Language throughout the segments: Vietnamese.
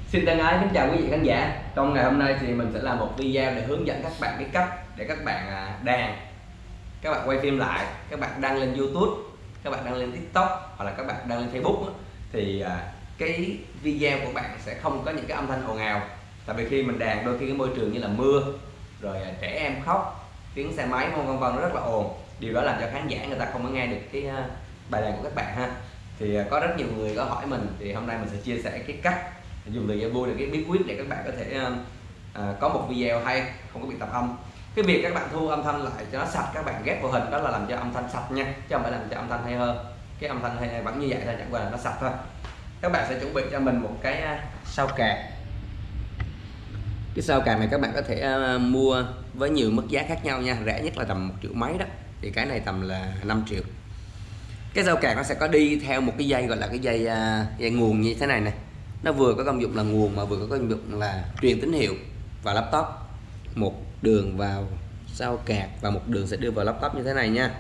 Xin thân ái kính chào quý vị khán giả. Trong ngày hôm nay thì mình sẽ làm một video để hướng dẫn các bạn cái cách để các bạn đàn, các bạn quay phim lại, các bạn đăng lên YouTube, các bạn đăng lên TikTok hoặc là các bạn đăng lên Facebook thì cái video của bạn sẽ không có những cái âm thanh ồn ào. Tại vì khi mình đàn đôi khi cái môi trường như là mưa, rồi trẻ em khóc, tiếng xe máy vân vân nó rất là ồn. Điều đó làm cho khán giả người ta không có nghe được cái bài đàn của các bạn ha. Thì có rất nhiều người có hỏi mình, thì hôm nay mình sẽ chia sẻ cái cách dùng từ cho vui, được cái bí quyết để các bạn có thể có một video hay, không có bị tạp âm. Cái việc các bạn thu âm thanh lại cho nó sạch, các bạn ghép vào hình đó là làm cho âm thanh sạch nha, chứ không phải làm cho âm thanh hay hơn. Cái âm thanh hay vẫn như vậy thôi, chẳng qua là nó sạch thôi. Các bạn sẽ chuẩn bị cho mình một cái sao cạc. Cái sao cạc này các bạn có thể mua với nhiều mức giá khác nhau nha, rẻ nhất là tầm 1 triệu mấy đó, thì cái này tầm là 5 triệu. Cái sao cạc nó sẽ có đi theo một cái dây gọi là cái dây nguồn như thế này nè. Nó vừa có công dụng là nguồn mà vừa có công dụng là truyền tín hiệu vào laptop. Một đường vào sao cạc và một đường sẽ đưa vào laptop như thế này nha.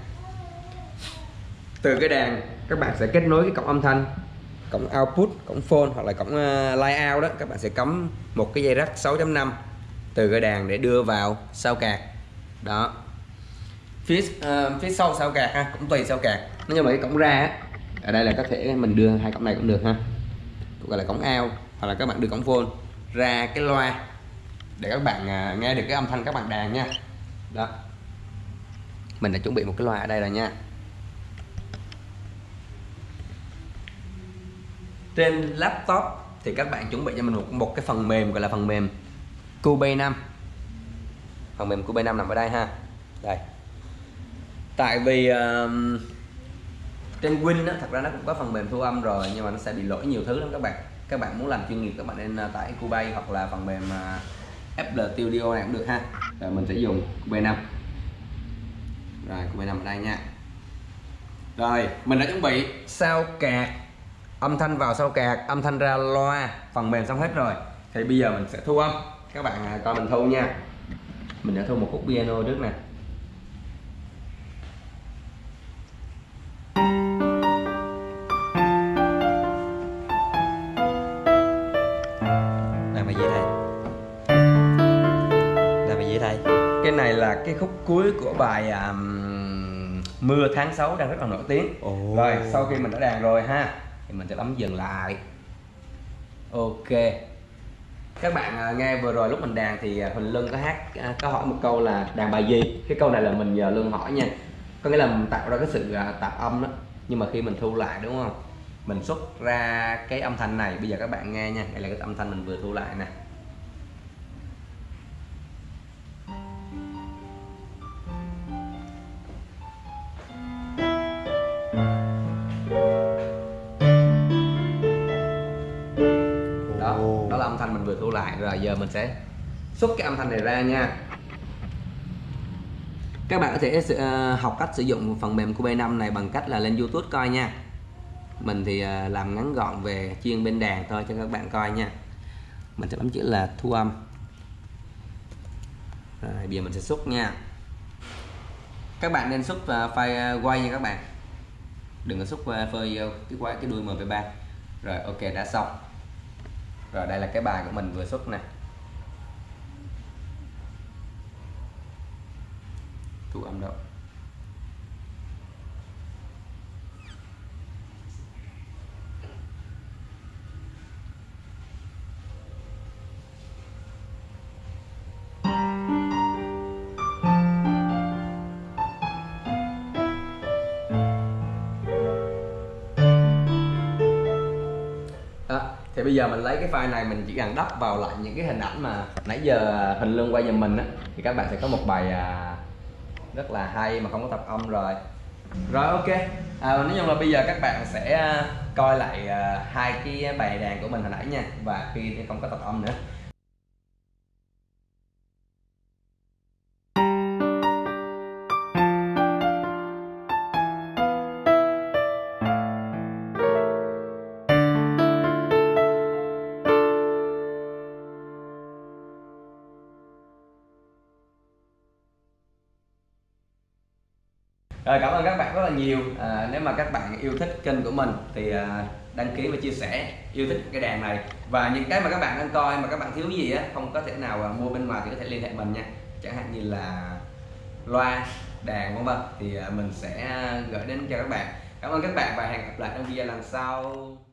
Từ cái đàn các bạn sẽ kết nối cái cổng âm thanh, cổng output, cổng phone hoặc là cổng line out đó, các bạn sẽ cắm một cái dây rắc 6.5 từ cái đàn để đưa vào sao cạc. Đó. Phía sau sao cạc ha, cũng tùy sao cạc. Nhưng mà cái cổng ra á, ở đây là có thể mình đưa hai cổng này cũng được ha. Cũng gọi là cổng out, hoặc là các bạn đưa cổng phone ra cái loa để các bạn nghe được cái âm thanh các bạn đàn nha. Đó. Mình đã chuẩn bị một cái loa ở đây rồi nha. Trên laptop thì các bạn chuẩn bị cho mình một cái phần mềm gọi là phần mềm Cubase 5. Phần mềm Cubase 5 nằm ở đây ha. Đây. Tại vì trên Win thật ra nó cũng có phần mềm thu âm rồi, nhưng mà nó sẽ bị lỗi nhiều thứ lắm các bạn. Các bạn muốn làm chuyên nghiệp các bạn nên tải Cubase hoặc là phần mềm FL Studio này cũng được ha. Rồi mình sẽ dùng Cubase 5. Rồi Cubase 5 ở đây nha. Rồi mình đã chuẩn bị sao cạc, âm thanh vào sao cạc, âm thanh ra loa, phần mềm xong hết rồi. Thì bây giờ mình sẽ thu âm. Các bạn coi mình thu nha. Mình đã thu một khúc piano trước nè. Cái này là cái khúc cuối của bài Mưa Tháng 6 đang rất là nổi tiếng. Rồi sau khi mình đã đàn rồi ha, thì mình sẽ bấm dừng lại. Ok. Các bạn nghe vừa rồi lúc mình đàn thì Huỳnh Lân có hỏi một câu là đàn bài gì. Cái câu này là mình nhờ Lân hỏi nha. Có nghĩa là mình tạo ra cái sự tạp âm đó, nhưng mà khi mình thu lại đúng không, mình xuất ra cái âm thanh này. Bây giờ các bạn nghe nha, đây là cái âm thanh mình vừa thu lại nè. Đó là âm thanh mình vừa thu lại. Rồi giờ mình sẽ xuất cái âm thanh này ra nha. Các bạn có thể học cách sử dụng phần mềm Cubase 5 này bằng cách là lên YouTube coi nha. Mình thì làm ngắn gọn về chuyên bên đàn thôi cho các bạn coi nha. Mình sẽ bấm chữ là thu âm. Rồi bây giờ mình sẽ xuất nha. Các bạn nên xuất file quay nha các bạn. Đừng có xuất file cái đuôi MP3. Rồi ok, đã xong. Rồi đây là cái bài của mình vừa xuất nè. Thu âm đâu. Thì bây giờ mình lấy cái file này, mình chỉ cần đắp vào lại những cái hình ảnh mà nãy giờ Huỳnh Lương quay giùm mình á, thì các bạn sẽ có một bài rất là hay mà không có tập âm rồi. Rồi ok. Nói chung là bây giờ các bạn sẽ coi lại hai cái bài đàn của mình hồi nãy nha, và khi không có tập âm nữa. Rồi, cảm ơn các bạn rất là nhiều. Nếu mà các bạn yêu thích kênh của mình thì đăng ký và chia sẻ yêu thích cái đàn này. Và những cái mà các bạn đang coi mà các bạn thiếu gì á, không có thể nào mua bên ngoài thì có thể liên hệ mình nha, chẳng hạn như là loa, đàn vân vân, thì mình sẽ gửi đến cho các bạn. Cảm ơn các bạn và hẹn gặp lại trong video lần sau.